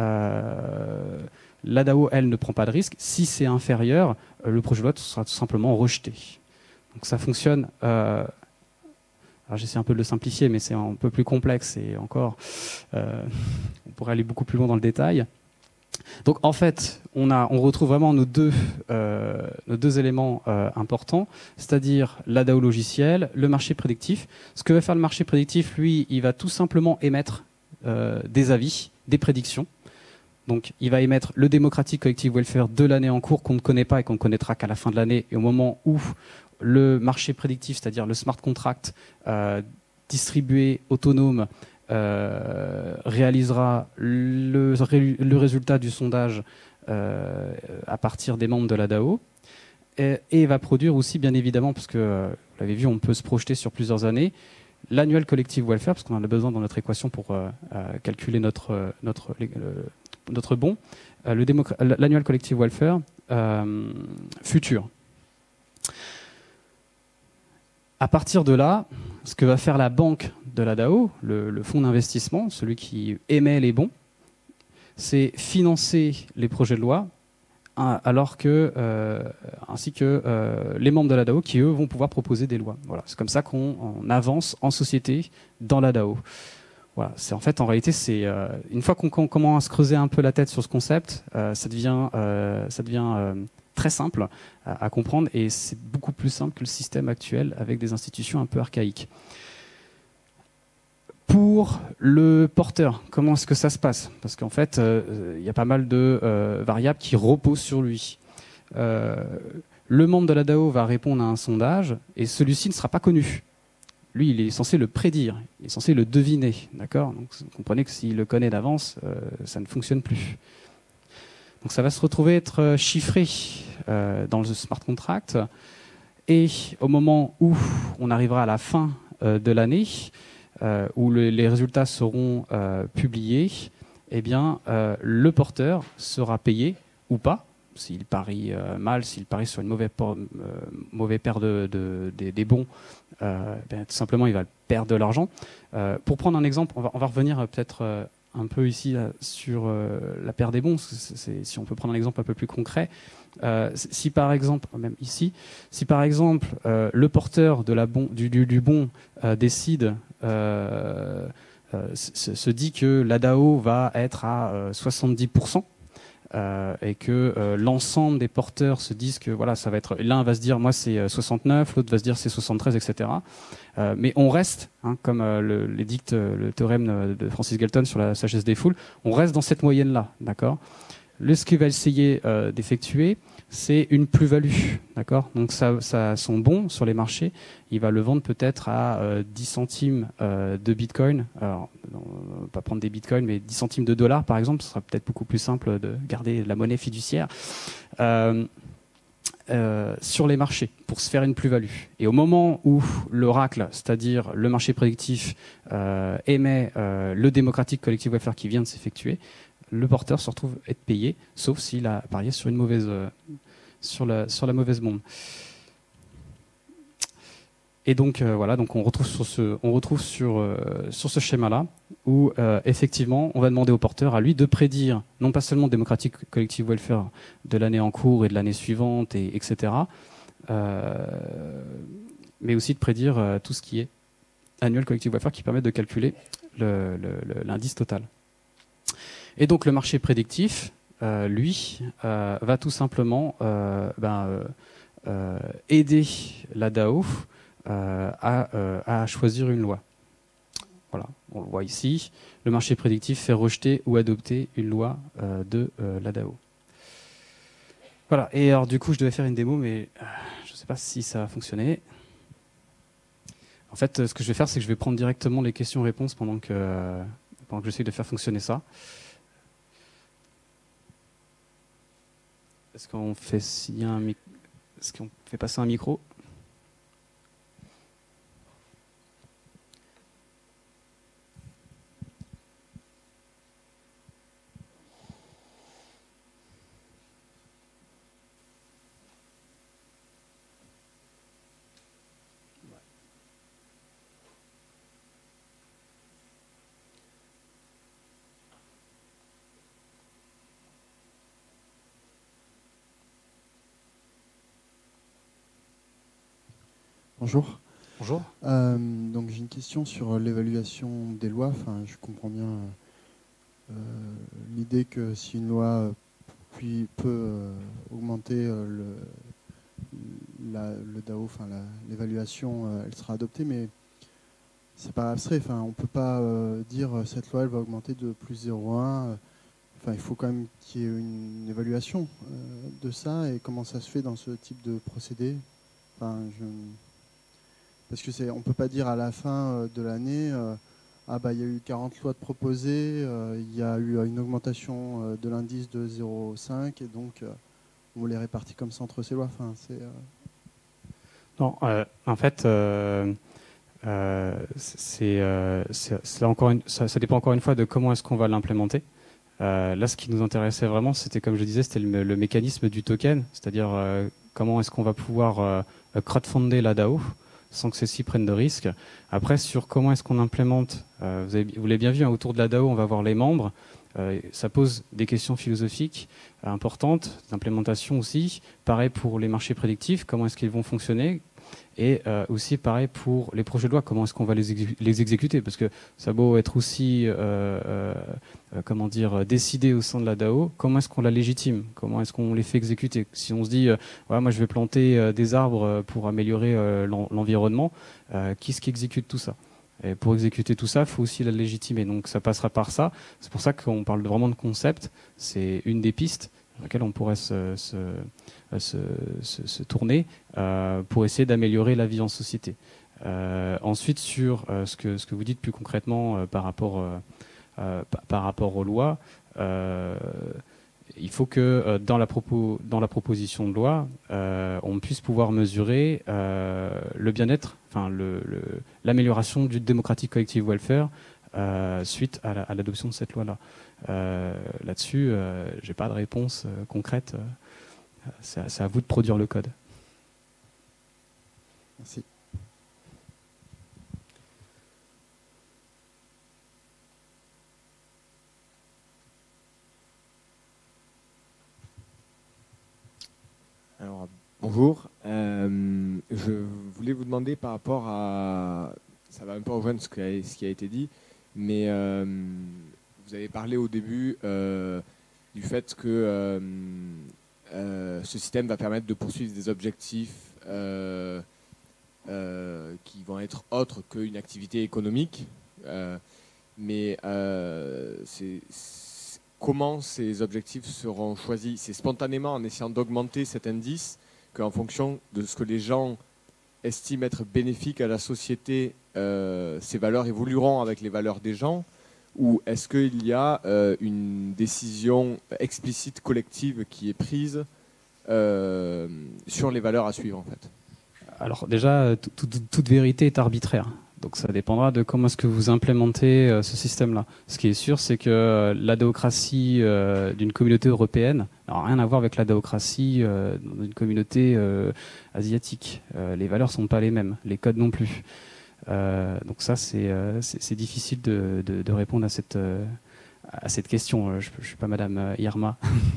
[SPEAKER 1] euh, la DAO, elle, ne prend pas de risque. Si c'est inférieur, euh, le projet de loi sera tout simplement rejeté. Donc ça fonctionne... Euh, alors j'essaie un peu de le simplifier, mais c'est un peu plus complexe et encore, euh, on pourrait aller beaucoup plus loin dans le détail. Donc en fait, on, a, on retrouve vraiment nos deux, euh, nos deux éléments euh, importants, c'est-à-dire la DAO logicielle, le marché prédictif. Ce que va faire le marché prédictif, lui, il va tout simplement émettre euh, des avis, des prédictions. Donc il va émettre le Democratic Collective Welfare de l'année en cours qu'on ne connaît pas et qu'on ne connaîtra qu'à la fin de l'année, et au moment où le marché prédictif, c'est-à-dire le smart contract euh, distribué, autonome, Euh, réalisera le, le résultat du sondage euh, à partir des membres de la DAO et, et va produire aussi, bien évidemment, parce que euh, vous l'avez vu, on peut se projeter sur plusieurs années, l'annual collective welfare, parce qu'on en a besoin dans notre équation pour euh, euh, calculer notre, notre, euh, notre bon, euh, l'annual collective welfare euh, futur. À partir de là, ce que va faire la banque de la DAO, le, le fonds d'investissement, celui qui émet les bons, c'est financer les projets de loi, alors que, euh, ainsi que euh, les membres de la DAO qui, eux, vont pouvoir proposer des lois. Voilà, c'est comme ça qu'on avance en société dans la DAO. Voilà, c'est en fait, en réalité, c'est euh, une fois qu'on commence à se creuser un peu la tête sur ce concept, euh, ça devient, euh, ça devient euh, très simple à, à comprendre, et c'est beaucoup plus simple que le système actuel avec des institutions un peu archaïques. Pour le porteur, comment est-ce que ça se passe? Parce qu'en fait, euh, il y a pas mal de euh, variables qui reposent sur lui. Euh, le membre de la DAO va répondre à un sondage et celui-ci ne sera pas connu. Lui, il est censé le prédire, il est censé le deviner, d'accord? Donc, vous comprenez que s'il le connaît d'avance, euh, ça ne fonctionne plus. Donc, ça va se retrouver être chiffré euh, dans le smart contract, et au moment où on arrivera à la fin euh, de l'année, euh, où le, les résultats seront euh, publiés, eh bien, euh, le porteur sera payé ou pas. S'il parie euh, mal, s'il parie sur une mauvaise, euh, mauvaise paire de, de, de, des bons, euh, ben, tout simplement, il va perdre de l'argent. Euh, pour prendre un exemple, on va, on va revenir euh, peut-être euh, un peu ici là, sur euh, la paire des bons, c'est, c'est, si on peut prendre un exemple un peu plus concret. Euh, si par exemple, même ici, si par exemple euh, le porteur de la bon, du, du, du bon euh, décide, euh, euh, se, se dit que la DAO va être à euh, soixante-dix pour cent, Euh, et que euh, l'ensemble des porteurs se disent que voilà, ça va être, l'un va se dire moi c'est soixante-neuf, l'autre va se dire c'est soixante-treize, et cetera. Euh, mais on reste, hein, comme euh, le, les dicte le théorème de Francis Galton sur la sagesse des foules, on reste dans cette moyenne là, d'accord. Le ce qu'il va essayer euh, d'effectuer, c'est une plus-value, d'accord. Donc ça, ça son bon sur les marchés, il va le vendre peut-être à euh, dix centimes euh, de Bitcoin. Alors, on va pas prendre des Bitcoins, mais dix centimes de dollars, par exemple, ce sera peut-être beaucoup plus simple de garder la monnaie fiduciaire. Euh, euh, sur les marchés pour se faire une plus-value. Et au moment où l'oracle, c'est-à-dire le marché prédictif, euh, émet euh, le démocratique collective welfare qui vient de s'effectuer, le porteur se retrouve être payé, sauf s'il a parié sur une mauvaise, euh, sur la, sur la mauvaise bombe. Et donc euh, voilà, donc on retrouve sur ce, on retrouve sur euh, sur ce schéma-là où euh, effectivement, on va demander au porteur à lui de prédire non pas seulement démocratique collective welfare de l'année en cours et de l'année suivante, et etc. Euh, mais aussi de prédire euh, tout ce qui est annuel collective welfare qui permet de calculer le, le, le, l'indice total. Et donc le marché prédictif, euh, lui, euh, va tout simplement euh, ben, euh, euh, aider la DAO Euh, à, euh, à choisir une loi. Voilà, on le voit ici. Le marché prédictif fait rejeter ou adopter une loi euh, de euh, la DAO. Voilà, et alors du coup, je devais faire une démo, mais euh, je ne sais pas si ça va fonctionner. En fait, ce que je vais faire, c'est que je vais prendre directement les questions-réponses pendant que, euh, pendant que j'essaie de faire fonctionner ça. Est-ce qu'on fait, s'il y a un mic- est-ce qu'on fait passer un micro ?
[SPEAKER 2] Bonjour.
[SPEAKER 1] Bonjour.
[SPEAKER 2] Euh, donc j'ai une question sur l'évaluation des lois. Enfin, je comprends bien euh, l'idée que si une loi puis peut euh, augmenter euh, le, la, le D A O, enfin l'évaluation, euh, elle sera adoptée, mais c'est pas abstrait. Enfin, on peut pas euh, dire cette loi elle va augmenter de plus zéro virgule un. Enfin, il faut quand même qu'il y ait une évaluation euh, de ça et comment ça se fait dans ce type de procédé. Enfin, je Parce que c'est, on ne peut pas dire à la fin de l'année, euh, ah bah il y a eu quarante lois de proposées, euh, il y a eu une augmentation euh, de l'indice de zéro virgule cinq et donc euh, on les répartit comme ça entre ces lois. Enfin, c'est, euh...
[SPEAKER 1] Non, euh, en fait, euh, euh, c'est, euh, c'est, c'est là encore une, ça, ça dépend encore une fois de comment est-ce qu'on va l'implémenter. Euh, là, ce qui nous intéressait vraiment, c'était, comme je disais, c'était le, le mécanisme du token, c'est-à-dire euh, comment est-ce qu'on va pouvoir euh, crowdfunder la DAO sans que ceux-ci prennent de risques. Après, sur comment est-ce qu'on implémente, euh, vous, avez, vous l'avez bien vu, hein, autour de la DAO, on va voir les membres. Euh, ça pose des questions philosophiques euh, importantes, d'implémentation aussi. Pareil pour les marchés prédictifs, comment est-ce qu'ils vont fonctionner. Et euh, aussi pareil pour les projets de loi, comment est-ce qu'on va les, exé- les exécuter, parce que ça a beau être aussi euh, euh, comment dire, décidé au sein de la DAO, comment est-ce qu'on la légitime, comment est-ce qu'on les fait exécuter. Si on se dit, euh, ouais, moi je vais planter euh, des arbres pour améliorer euh, l'en- l'environnement, euh, qui est-ce qui exécute tout ça? Et pour exécuter tout ça, il faut aussi la légitimer, donc ça passera par ça. C'est pour ça qu'on parle vraiment de concept, c'est une des pistes sur laquelle on pourrait se, se, se, se, se tourner euh, pour essayer d'améliorer la vie en société. Euh, ensuite, sur euh, ce, que, ce que vous dites plus concrètement euh, par, rapport, euh, euh, par, par rapport aux lois, euh, il faut que euh, dans, la propos, dans la proposition de loi, euh, on puisse pouvoir mesurer euh, le bien-être, enfin le, le, l'amélioration du démocratique collective welfare euh, suite à, la, à l'adoption de cette loi-là. Euh, là-dessus, euh, j'ai pas de réponse euh, concrète. C'est à, c'est à vous de produire le code.
[SPEAKER 2] Merci.
[SPEAKER 3] Alors, bonjour. Euh, je voulais vous demander par rapport à... Ça va un peu rejoindre ce qui a, ce qui a été dit, mais euh, vous avez parlé au début euh, du fait que euh, euh, ce système va permettre de poursuivre des objectifs euh, euh, qui vont être autres qu'une activité économique. Euh, mais euh, c'est... Comment ces objectifs seront choisis? C'est spontanément en essayant d'augmenter cet indice qu'en fonction de ce que les gens estiment être bénéfique à la société, euh, ces valeurs évolueront avec les valeurs des gens? Ou est-ce qu'il y a euh, une décision explicite collective qui est prise euh, sur les valeurs à suivre en fait?
[SPEAKER 1] Alors déjà, tout, tout, toute vérité est arbitraire. Donc ça dépendra de comment est-ce que vous implémentez euh, ce système-là. Ce qui est sûr, c'est que euh, la déocratie euh, d'une communauté européenne n'a rien à voir avec la déocratie euh, d'une communauté euh, asiatique. Euh, les valeurs sont pas les mêmes, les codes non plus. Euh, donc ça, c'est euh, c'est difficile de, de, de répondre à cette, euh, à cette question. Je ne suis pas Madame Irma.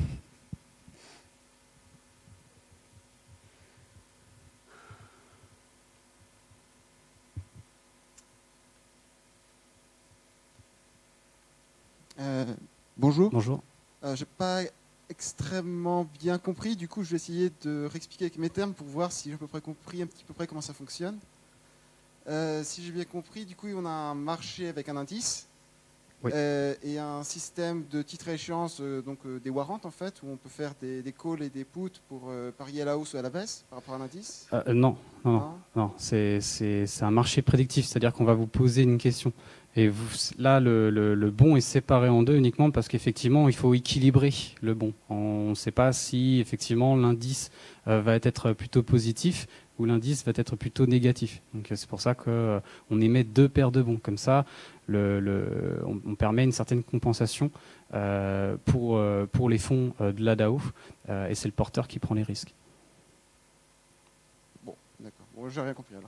[SPEAKER 2] Euh, bonjour.
[SPEAKER 1] Bonjour.
[SPEAKER 2] Euh, j'ai pas extrêmement bien compris, du coup je vais essayer de réexpliquer avec mes termes pour voir si j'ai à peu près compris un petit peu près comment ça fonctionne. Euh, si j'ai bien compris, du coup on a un marché avec un indice
[SPEAKER 1] oui.
[SPEAKER 2] euh, et un système de titres à échéance, euh, donc euh, des warrants en fait, où on peut faire des, des calls et des puts pour euh, parier à la hausse ou à la baisse par rapport à l'indice.
[SPEAKER 1] Euh, non, non, non,
[SPEAKER 2] non.
[SPEAKER 1] non. C'est un marché prédictif, c'est-à-dire qu'on va vous poser une question. Et vous, là, le, le, le bon est séparé en deux uniquement parce qu'effectivement, il faut équilibrer le bon. On ne sait pas si effectivement l'indice euh, va être plutôt positif ou l'indice va être plutôt négatif. Donc c'est pour ça qu'on euh, émet deux paires de bons. Comme ça, le, le, on, on permet une certaine compensation euh, pour, euh, pour les fonds euh, de la D A O euh, et c'est le porteur qui prend les risques.
[SPEAKER 2] Bon, d'accord. Bon, j'ai rien compris alors.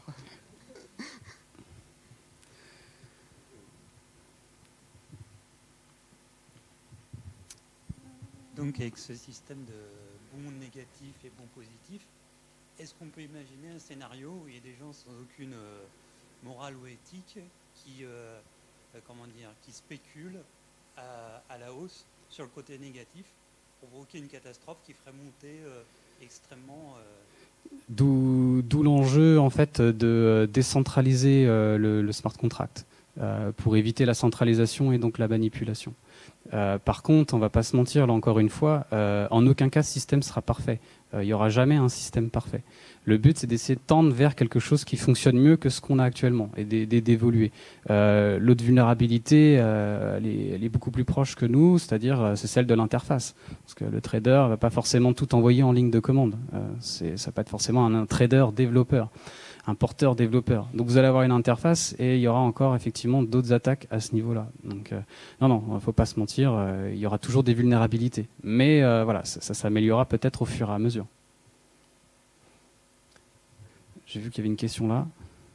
[SPEAKER 4] Donc avec ce système de bons négatifs et bons positifs, est-ce qu'on peut imaginer un scénario où il y a des gens sans aucune euh, morale ou éthique qui, euh, euh, comment dire, qui spéculent à, à la hausse sur le côté négatif pour provoquer une catastrophe qui ferait monter euh, extrêmement... Euh...
[SPEAKER 1] D'où l'enjeu en fait de décentraliser euh, le, le smart contract euh, pour éviter la centralisation et donc la manipulation. Euh, par contre, on ne va pas se mentir, là encore une fois, euh, en aucun cas ce système sera parfait. Il euh, n'y aura jamais un système parfait. Le but, c'est d'essayer de tendre vers quelque chose qui fonctionne mieux que ce qu'on a actuellement et d'évoluer. Euh, L'autre vulnérabilité, euh, elle, est, elle est beaucoup plus proche que nous, c'est-à-dire c'est celle de l'interface. Parce que le trader ne va pas forcément tout envoyer en ligne de commande. Euh, ça ne va pas être forcément un, un trader développeur, un porteur développeur. Donc vous allez avoir une interface et il y aura encore effectivement d'autres attaques à ce niveau-là. Donc euh, non, non, il ne faut pas se mentir, euh, il y aura toujours des vulnérabilités. Mais euh, voilà, ça, ça s'améliorera peut-être au fur et à mesure. J'ai vu qu'il y avait une question là.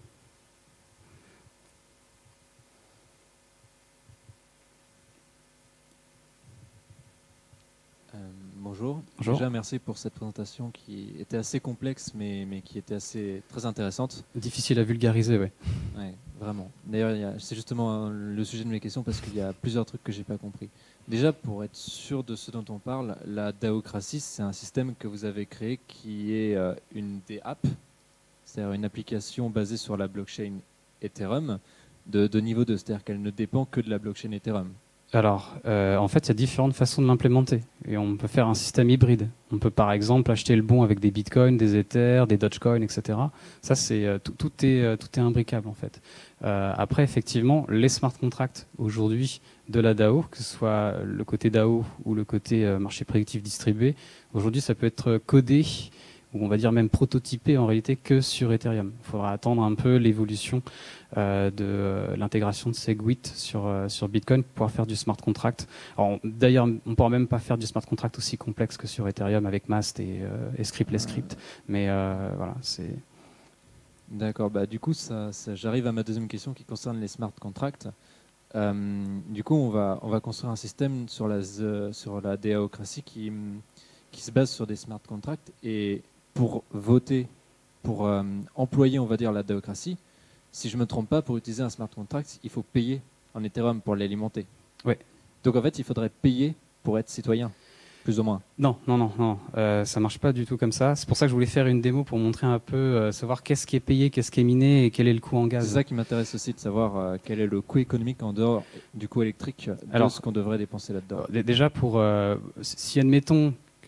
[SPEAKER 5] Euh, bonjour.
[SPEAKER 1] Bonjour.
[SPEAKER 5] Déjà, merci pour cette présentation qui était assez complexe, mais, mais qui était assez très intéressante.
[SPEAKER 1] Difficile à vulgariser, oui.
[SPEAKER 5] Ouais, vraiment. D'ailleurs, c'est justement le sujet de mes questions parce qu'il y a plusieurs trucs que j'ai pas compris. Déjà, pour être sûr de ce dont on parle, la DAOcratie, c'est un système que vous avez créé qui est euh, une D A P, c'est-à-dire une application basée sur la blockchain Ethereum de, de niveau deux, c'est-à-dire qu'elle ne dépend que de la blockchain Ethereum.
[SPEAKER 1] Alors, euh, en fait, il y a différentes façons de l'implémenter. Et on peut faire un système hybride. On peut, par exemple, acheter le bon avec des bitcoins, des ethers, des dogecoins, et cetera. Ça, c'est euh, tout, tout est euh, tout est imbricable, en fait. Euh, après, effectivement, les smart contracts aujourd'hui de la DAO, que ce soit le côté DAO ou le côté euh, marché prédictif distribué, aujourd'hui, ça peut être codé ou on va dire même prototypé en réalité que sur Ethereum. Il faudra attendre un peu l'évolution euh, de euh, l'intégration de Segwit sur, euh, sur Bitcoin pour pouvoir faire du smart contract. D'ailleurs, on ne pourra même pas faire du smart contract aussi complexe que sur Ethereum avec Mast et, euh, et Scriptless Script. Mais euh, voilà, c'est...
[SPEAKER 5] D'accord, bah, du coup, ça, ça, j'arrive à ma deuxième question qui concerne les smart contracts. Euh, du coup, on va, on va construire un système sur la, euh, sur la DAOcratie qui, qui se base sur des smart contracts et pour voter, pour euh, employer, on va dire, la DAOcratie, si je ne me trompe pas, pour utiliser un smart contract, il faut payer en Ethereum pour l'alimenter.
[SPEAKER 1] Oui.
[SPEAKER 5] Donc en fait, il faudrait payer pour être citoyen, plus ou moins.
[SPEAKER 1] Non, non, non, non. Euh, ça ne marche pas du tout comme ça. C'est pour ça que je voulais faire une démo pour montrer un peu, euh, savoir qu'est-ce qui est payé, qu'est-ce qui est miné et quel est le coût en gaz.
[SPEAKER 5] C'est ça qui m'intéresse aussi, de savoir euh, quel est le coût économique en dehors du coût électrique de
[SPEAKER 1] Alors,
[SPEAKER 5] ce qu'on devrait dépenser là-dedans.
[SPEAKER 1] Déjà, pour, euh, si admettons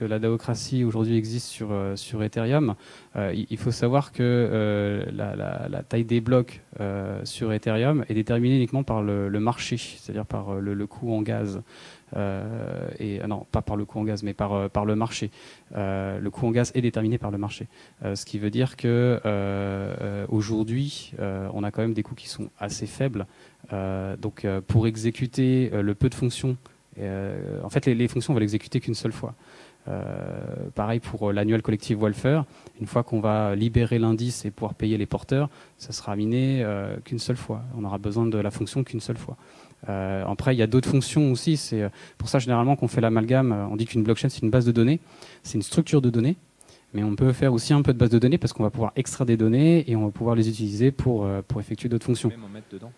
[SPEAKER 1] que la DAOcratie aujourd'hui existe sur, euh, sur Ethereum, euh, il faut savoir que euh, la, la, la taille des blocs euh, sur Ethereum est déterminée uniquement par le, le marché, c'est-à-dire par le, le coût en gaz. Euh, et, non, pas par le coût en gaz, mais par, par le marché. Euh, le coût en gaz est déterminé par le marché. Euh, ce qui veut dire que euh, aujourd'hui, euh, on a quand même des coûts qui sont assez faibles. Euh, donc, euh, pour exécuter euh, le peu de fonctions, euh, en fait, les, les fonctions, on va l'exécuter qu'une seule fois. Euh, pareil pour l'annual collective welfare. Une fois qu'on va libérer l'indice et pouvoir payer les porteurs, ça sera miné euh, qu'une seule fois. On aura besoin de la fonction qu'une seule fois. Euh, après, il y a d'autres fonctions aussi. C'est pour ça généralement qu'on fait l'amalgame. On dit qu'une blockchain c'est une base de données, c'est une structure de données, mais on peut faire aussi un peu de base de données parce qu'on va pouvoir extraire des données et on va pouvoir les utiliser pour euh, pour effectuer d'autres fonctions.
[SPEAKER 5] Et même en mettre dedans.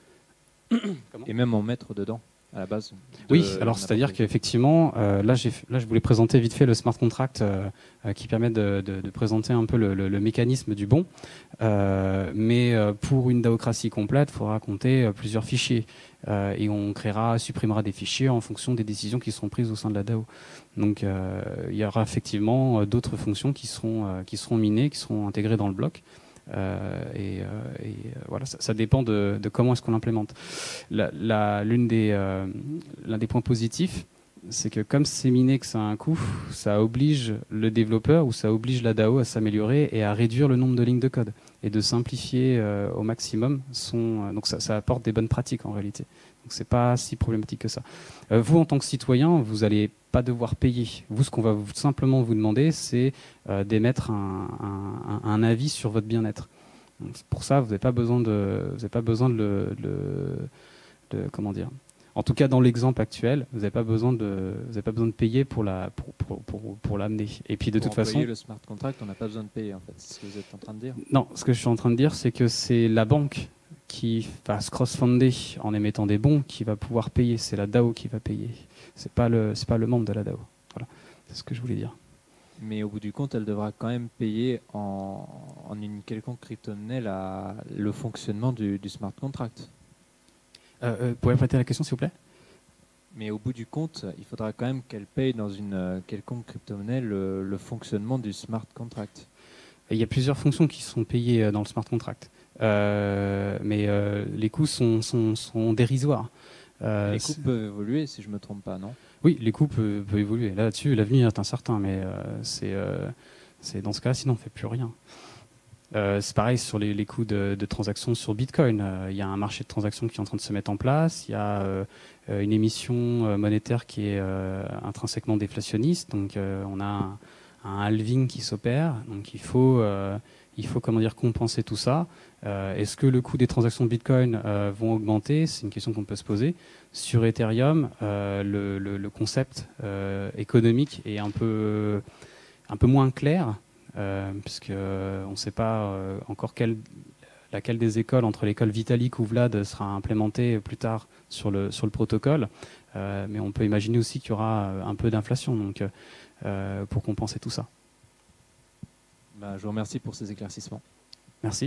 [SPEAKER 5] Et même en mettre dedans à la base.
[SPEAKER 1] Oui, alors c'est-à-dire qu'effectivement, euh, là, j'ai, là, je voulais présenter vite fait le smart contract euh, euh, qui permet de, de, de présenter un peu le, le, le mécanisme du bon. Euh, mais euh, pour une DAOcratie complète, il faudra compter euh, plusieurs fichiers euh, et on créera, supprimera des fichiers en fonction des décisions qui seront prises au sein de la DAO. Donc, euh, il y aura effectivement euh, d'autres fonctions qui seront euh, qui seront minées, qui seront intégrées dans le bloc. Euh, et, euh, et euh, voilà, ça, ça dépend de, de comment est-ce qu'on l'implémente. La, la, l'une des, euh, l'un des points positifs, c'est que comme c'est miné, que ça a un coût, ça oblige le développeur ou ça oblige la DAO à s'améliorer et à réduire le nombre de lignes de code et de simplifier euh, au maximum son. Euh, donc ça, ça apporte des bonnes pratiques en réalité. Donc c'est pas si problématique que ça. Euh, vous, en tant que citoyen, vous n'allez pas devoir payer. Vous, ce qu'on va vous, simplement vous demander, c'est euh, d'émettre un, un, un avis sur votre bien-être. Donc, pour ça, vous n'avez pas besoin de, vous n'avez pas besoin de, le, de, de, comment dire. En tout cas, dans l'exemple actuel, vous n'avez pas besoin de, vous n'avez pas besoin de payer pour la, pour, pour, pour, pour l'amener. Et puis de
[SPEAKER 5] pour
[SPEAKER 1] toute façon,
[SPEAKER 5] le smart contract, on n'a pas besoin de payer. En fait, c'est ce que vous êtes en train de dire.
[SPEAKER 1] Non, ce que je suis en train de dire, c'est que c'est la banque qui va se cross-fonder en émettant des bons qui va pouvoir payer. C'est la DAO qui va payer. C'est pas le, c'est pas le membre de la DAO. Voilà, c'est ce que je voulais dire.
[SPEAKER 5] Mais au bout du compte, elle devra quand même payer en, en une quelconque crypto-monnaie la, le fonctionnement du, du smart contract.
[SPEAKER 1] Euh, euh, pouvez répéter la question, s'il vous plaît?
[SPEAKER 5] Mais au bout du compte, il faudra quand même qu'elle paye dans une euh, quelconque crypto-monnaie le, le fonctionnement du smart contract.
[SPEAKER 1] Il y a plusieurs fonctions qui sont payées dans le smart contract. Euh, mais euh, les coûts sont, sont, sont dérisoires.
[SPEAKER 5] Euh, les coûts peuvent évoluer, si je ne me trompe pas, non?
[SPEAKER 1] Oui, les coûts peuvent, peuvent évoluer. Là-dessus, l'avenir est incertain, mais euh, c'est, euh, c'est dans ce cas-là, sinon on ne fait plus rien. Euh, c'est pareil sur les, les coûts de, de transactions sur Bitcoin. Euh, il y a un marché de transactions qui est en train de se mettre en place. Il y a euh, une émission monétaire qui est euh, intrinsèquement déflationniste. Donc, euh, on a un, un halving qui s'opère. Donc, il faut, euh, il faut comment dire, compenser tout ça. Euh, est-ce que le coût des transactions de Bitcoin euh, vont augmenter? C'est une question qu'on peut se poser. Sur Ethereum, euh, le, le, le concept euh, économique est un peu, un peu moins clair. Euh, puisque euh, on ne sait pas euh, encore quelle, laquelle des écoles, entre l'école Vitalik ou Vlad, sera implémentée plus tard sur le, sur le protocole. Euh, mais on peut imaginer aussi qu'il y aura un peu d'inflation donc, euh, pour compenser tout ça.
[SPEAKER 5] Bah, je vous remercie pour ces éclaircissements.
[SPEAKER 1] Merci.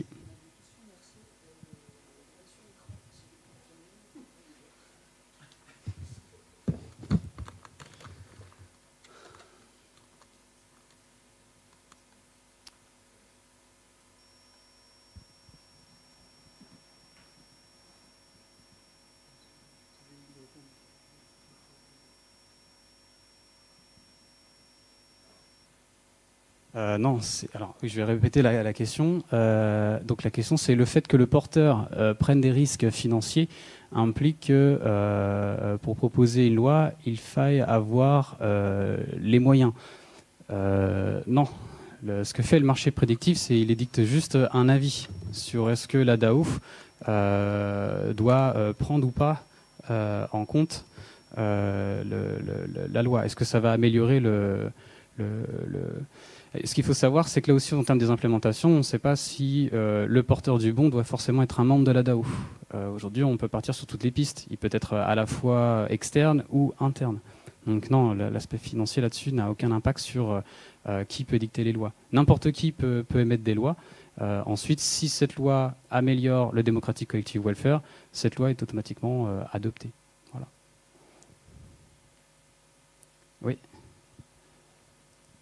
[SPEAKER 1] Euh, non, c'est, alors oui, je vais répéter la, la question. Euh, donc la question, c'est le fait que le porteur euh, prenne des risques financiers implique que euh, pour proposer une loi, il faille avoir euh, les moyens. Euh, non, le, ce que fait le marché prédictif, c'est il édicte juste un avis sur est-ce que la DAO euh, doit euh, prendre ou pas euh, en compte euh, le, le, la loi. Est-ce que ça va améliorer le, le, le Ce qu'il faut savoir, c'est que là aussi, en termes des implémentations, on ne sait pas si euh, le porteur du bon doit forcément être un membre de la DAO. Euh, aujourd'hui, on peut partir sur toutes les pistes. Il peut être à la fois externe ou interne. Donc non, l'aspect financier là-dessus n'a aucun impact sur euh, qui peut dicter les lois. N'importe qui peut, peut émettre des lois. Euh, ensuite, si cette loi améliore le Democratic Collective Welfare, cette loi est automatiquement euh, adoptée. Voilà. Oui.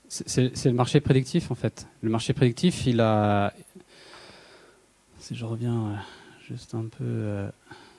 [SPEAKER 1] C'est, c'est le marché prédictif en fait. Le marché prédictif, il a... Si je reviens euh, juste un peu euh,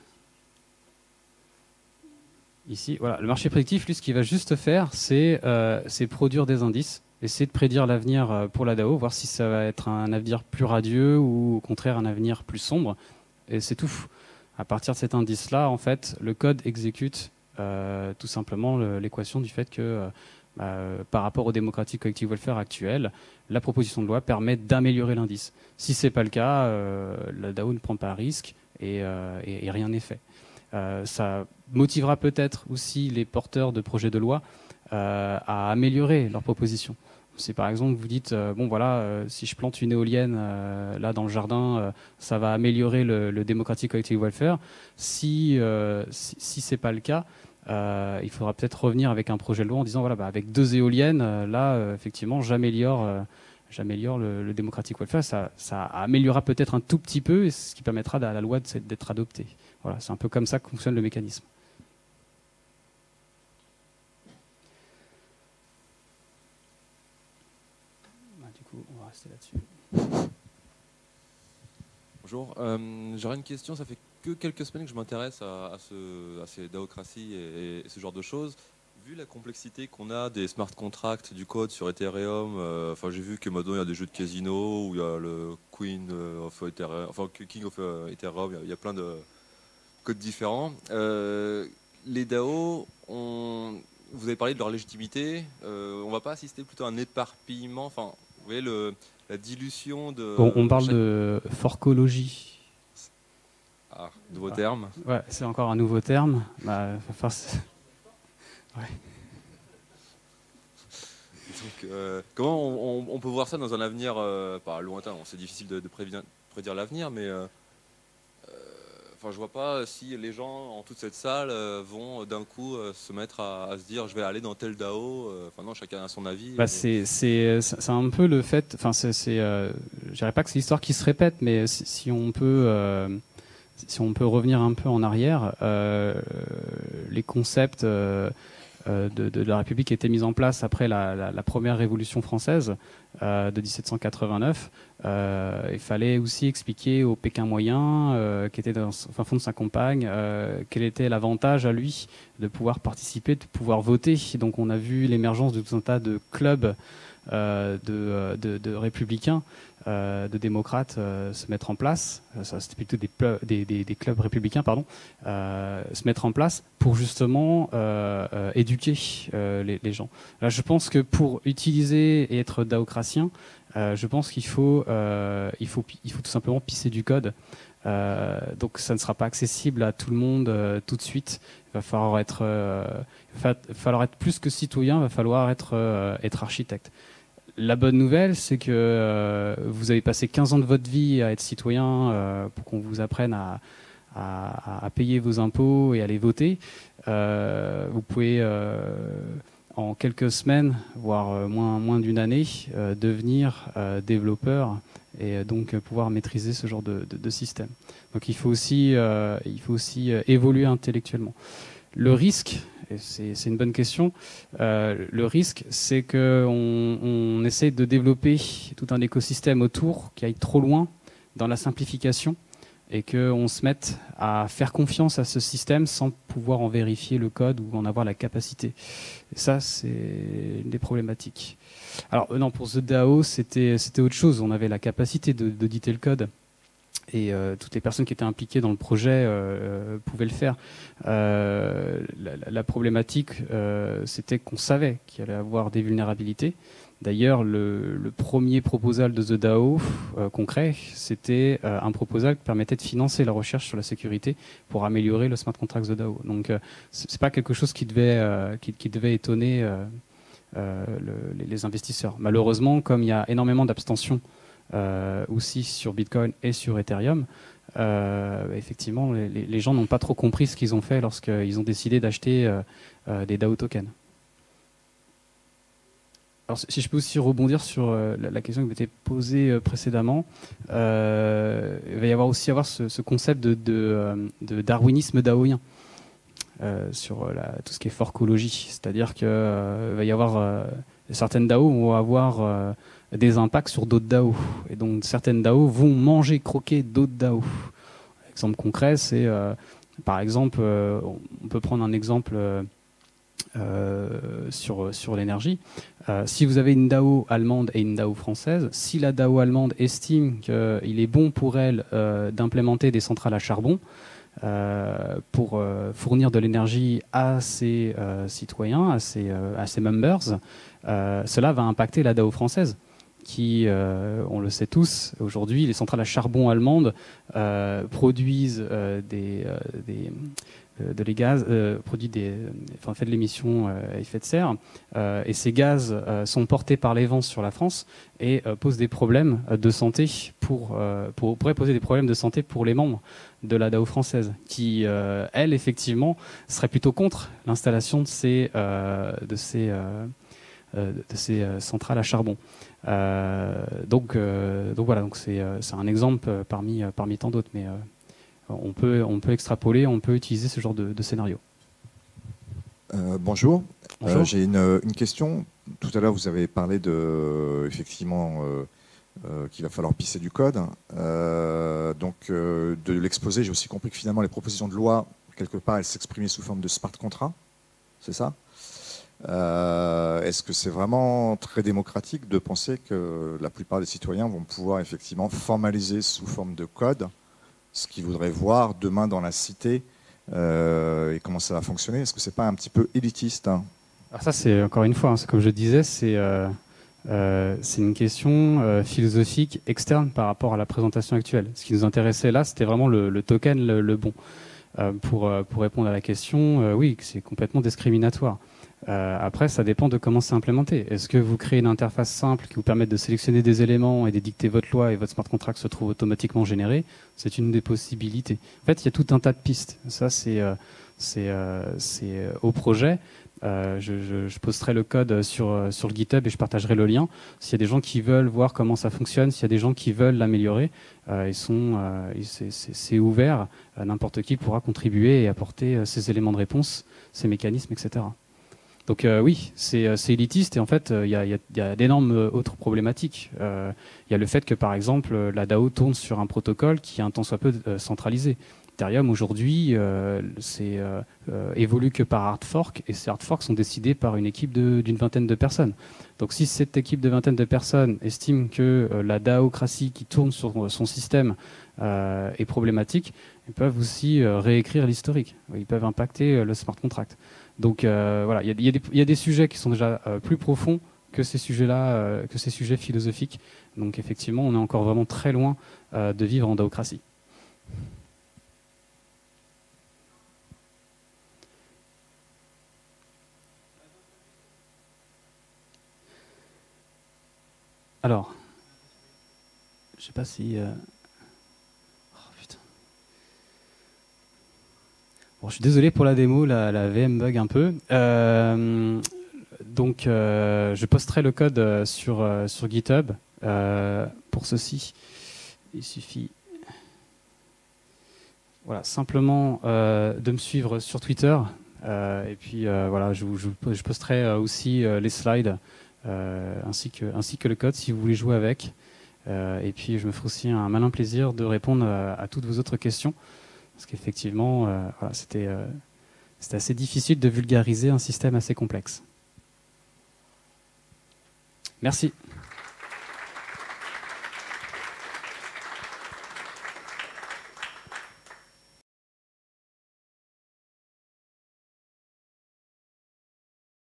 [SPEAKER 1] ici, voilà. Le marché prédictif, lui, ce qu'il va juste faire, c'est, euh, c'est produire des indices, essayer de prédire l'avenir pour la DAO, voir si ça va être un avenir plus radieux ou au contraire un avenir plus sombre. Et c'est tout. À partir de cet indice-là, en fait, le code exécute euh, tout simplement le, l'équation du fait que euh, Euh, par rapport au Democratic Collective Welfare actuel, la proposition de loi permet d'améliorer l'indice. Si ce n'est pas le cas, euh, la DAO ne prend pas risque et, euh, et, et rien n'est fait. Euh, ça motivera peut-être aussi les porteurs de projets de loi euh, à améliorer leurs propositions. Si par exemple vous dites, euh, bon voilà, euh, si je plante une éolienne euh, là dans le jardin, euh, ça va améliorer le, le Democratic Collective Welfare. Si, euh, si, si ce n'est pas le cas, Euh, il faudra peut-être revenir avec un projet de loi en disant voilà, bah, avec deux éoliennes, euh, là, euh, effectivement, j'améliore, euh, j'améliore le, le Democratic Welfare. Ça, ça améliorera peut-être un tout petit peu, et ce qui permettra à la loi de, d'être adoptée. Voilà, c'est un peu comme ça que fonctionne le mécanisme. Bah, du coup, on va rester là-dessus.
[SPEAKER 6] Bonjour, euh, j'aurais une question. Ça fait que quelques semaines que je m'intéresse à, à, ce, à ces DAOcraties et, et ce genre de choses. Vu la complexité qu'on a des smart contracts, du code sur Ethereum, euh, enfin j'ai vu que maintenant il y a des jeux de casino où il y a le Queen of Ethereum, enfin King of Ethereum, il y a, il y a plein de codes différents. Euh, les DAO, on, vous avez parlé de leur légitimité. Euh, on va pas assister plutôt à un éparpillement, enfin vous voyez le, la dilution de.
[SPEAKER 1] Bon, on parle
[SPEAKER 6] chaque...
[SPEAKER 1] de forcologie.
[SPEAKER 6] Ah, nouveau
[SPEAKER 1] ah.
[SPEAKER 6] terme.
[SPEAKER 1] Ouais, c'est encore un nouveau terme. Bah, enfin, c'est... Ouais.
[SPEAKER 6] Donc, euh, comment on, on, on peut voir ça dans un avenir euh, pas lointain? C'est difficile de, de prévenir, prédire l'avenir, mais euh, euh, enfin, je vois pas si les gens en toute cette salle euh, vont d'un coup euh, se mettre à, à se dire je vais aller dans tel DAO. Euh, enfin non, chacun a son avis.
[SPEAKER 1] Bah,
[SPEAKER 6] et...
[SPEAKER 1] c'est, c'est, c'est un peu le fait. Enfin, c'est, c'est, euh, je dirais pas que c'est l'histoire qui se répète, mais si, si on peut. Euh, Si on peut revenir un peu en arrière, euh, les concepts euh, de, de la République étaient mis en place après la, la, la première Révolution française euh, de dix-sept cent quatre-vingt-neuf. Euh, il fallait aussi expliquer au Pékin moyen, euh, qui était dans le fin fond de sa campagne, euh, quel était l'avantage à lui de pouvoir participer, de pouvoir voter. Donc on a vu l'émergence de tout un tas de clubs euh, de, de, de républicains. Euh, de démocrates euh, se mettre en place, euh, ça c'était plutôt des, des, des, des clubs républicains, pardon, euh, se mettre en place pour justement euh, euh, éduquer euh, les, les gens. Là, je pense que pour utiliser et être daocratien, euh, je pense qu'il faut, euh, il faut, il faut tout simplement pisser du code. Euh, donc ça ne sera pas accessible à tout le monde euh, tout de suite. Il va falloir être, euh, il va falloir être plus que citoyen, il va falloir être, euh, être architecte. La bonne nouvelle, c'est que euh, vous avez passé quinze ans de votre vie à être citoyen euh, pour qu'on vous apprenne à, à, à payer vos impôts et à les voter. Euh, vous pouvez, euh, en quelques semaines, voire moins, moins d'une année, euh, devenir euh, développeur et donc pouvoir maîtriser ce genre de, de, de système. Donc il faut aussi, euh, il faut aussi évoluer intellectuellement. Le risque, et c'est, c'est une bonne question, euh, le risque, c'est qu'on on essaie de développer tout un écosystème autour qui aille trop loin dans la simplification et qu'on se mette à faire confiance à ce système sans pouvoir en vérifier le code ou en avoir la capacité. Et ça, c'est une des problématiques. Alors non, pour The DAO, c'était, c'était autre chose. On avait la capacité de, d'auditer le code. Et euh, toutes les personnes qui étaient impliquées dans le projet euh, pouvaient le faire. Euh, la, la problématique, euh, c'était qu'on savait qu'il allait avoir des vulnérabilités. D'ailleurs, le, le premier proposal de The DAO euh, concret, c'était euh, un proposal qui permettait de financer la recherche sur la sécurité pour améliorer le smart contract The DAO. Donc, euh, c'est pas quelque chose qui devait, euh, qui, qui devait étonner euh, euh, le, les, les investisseurs. Malheureusement, comme il y a énormément d'abstention Euh, aussi sur Bitcoin et sur Ethereum, euh, effectivement, les, les gens n'ont pas trop compris ce qu'ils ont fait lorsqu'ils ont décidé d'acheter euh, euh, des DAO tokens. Alors, si je peux aussi rebondir sur euh, la, la question qui m'était posée euh, précédemment, euh, il va y avoir aussi avoir ce, ce concept de, de, de darwinisme daoïen euh, sur la, tout ce qui est forcologie, c'est-à-dire qu'il euh, va y avoir euh, certaines D A O vont avoir euh, des impacts sur d'autres D A O. Et donc certaines D A O vont manger, croquer d'autres D A O. Exemple concret, c'est euh, par exemple, euh, on peut prendre un exemple euh, euh, sur, sur l'énergie. Euh, si vous avez une D A O allemande et une D A O française, si la D A O allemande estime qu'il est bon pour elle euh, d'implémenter des centrales à charbon euh, pour euh, fournir de l'énergie à ses euh, citoyens, à ses, euh, à ses members, euh, cela va impacter la D A O française qui, euh, on le sait tous, aujourd'hui, les centrales à charbon allemandes euh, produisent euh, des, euh, des, euh, de les gaz, euh, produisent des, enfin, fait de l'émission euh, à effet de serre, euh, et ces gaz euh, sont portés par les vents sur la France et euh, posent des problèmes de santé pour, euh, pour, pourraient poser des problèmes de santé pour les membres de la D A O française, qui, euh, elle, effectivement, serait plutôt contre l'installation de ces, euh, de ces, euh, de ces euh, centrales à charbon. Euh, donc, euh, donc voilà, donc c'est euh, c'est un exemple euh, parmi euh, parmi tant d'autres, mais euh, on peut on peut extrapoler, on peut utiliser ce genre de, de scénario.
[SPEAKER 7] Euh, bonjour.
[SPEAKER 1] Bonjour.
[SPEAKER 7] Euh, J'ai une, une question. Tout à l'heure, vous avez parlé de effectivement euh, euh, qu'il va falloir pisser du code. Euh, donc, euh, de l'exposé, j'ai aussi compris que finalement, les propositions de loi, quelque part, elles s'exprimaient sous forme de smart contract. C'est ça? Euh, Est-ce que c'est vraiment très démocratique de penser que la plupart des citoyens vont pouvoir effectivement formaliser sous forme de code ce qu'ils voudraient voir demain dans la cité euh, et comment ça va fonctionner? Est-ce que c'est pas un petit peu élitiste, hein?
[SPEAKER 1] Alors ça, c'est encore une fois, hein, comme je disais, c'est euh, euh, c'est une question euh, philosophique externe par rapport à la présentation actuelle. Ce qui nous intéressait là, c'était vraiment le, le token, le, le bon. Euh, pour, euh, pour répondre à la question, euh, oui, c'est complètement discriminatoire. Euh, après, ça dépend de comment c'est implémenté. Est-ce que vous créez une interface simple qui vous permette de sélectionner des éléments et d'édicter votre loi et votre smart contract se trouve automatiquement généré? C'est une des possibilités. En fait, il y a tout un tas de pistes. Ça, c'est euh, c'est euh, c'est au projet. Euh, je, je, je posterai le code sur, sur le GitHub et je partagerai le lien. S'il y a des gens qui veulent voir comment ça fonctionne, s'il y a des gens qui veulent l'améliorer, euh, ils sont, euh, c'est ouvert. Euh, N'importe qui pourra contribuer et apporter euh, ses éléments de réponse, ses mécanismes, et cetera. Donc euh, oui, c'est élitiste et en fait, il euh, y a, y a, y a d'énormes autres problématiques. Il euh, y a le fait que par exemple, la D A O tourne sur un protocole qui est un tant soit peu euh, centralisé. Ethereum aujourd'hui euh, euh, euh, évolue que par hard fork et ces hard forks sont décidés par une équipe d'une vingtaine de personnes. Donc si cette équipe de vingtaine de personnes estime que euh, la DAOcratie qui tourne sur son système euh, est problématique, ils peuvent aussi euh, réécrire l'historique. Ils peuvent impacter euh, le smart contract. Donc euh, voilà, il y, y, y a des sujets qui sont déjà euh, plus profonds que ces sujets-là, euh, que ces sujets philosophiques. Donc effectivement, on est encore vraiment très loin euh, de vivre en DAOcratie. Alors, je sais pas si... Euh... Oh, putain. Bon, je suis désolé pour la démo, la, la V M bug un peu. Euh, donc, euh, je posterai le code sur, euh, sur GitHub. Euh, pour ceci, il suffit voilà, simplement euh, de me suivre sur Twitter. Euh, et puis, euh, voilà, je, je, je posterai aussi euh, les slides. Euh, ainsi que, ainsi que le code si vous voulez jouer avec. Euh, et puis je me ferai aussi un malin plaisir de répondre à, à toutes vos autres questions. Parce qu'effectivement, euh, voilà, c'était euh, c'était assez difficile de vulgariser un système assez complexe. Merci.